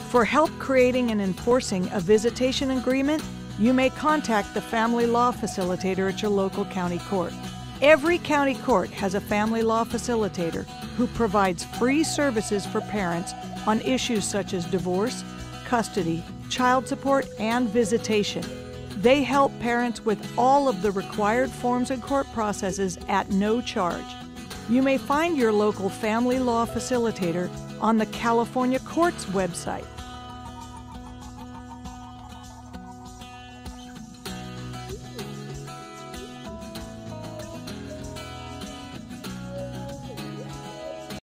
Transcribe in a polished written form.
For help creating and enforcing a visitation agreement, you may contact the family law facilitator at your local county court. Every county court has a family law facilitator who provides free services for parents on issues such as divorce, custody, child support, and visitation. They help parents with all of the required forms and court processes at no charge. You may find your local family law facilitator on the California Courts website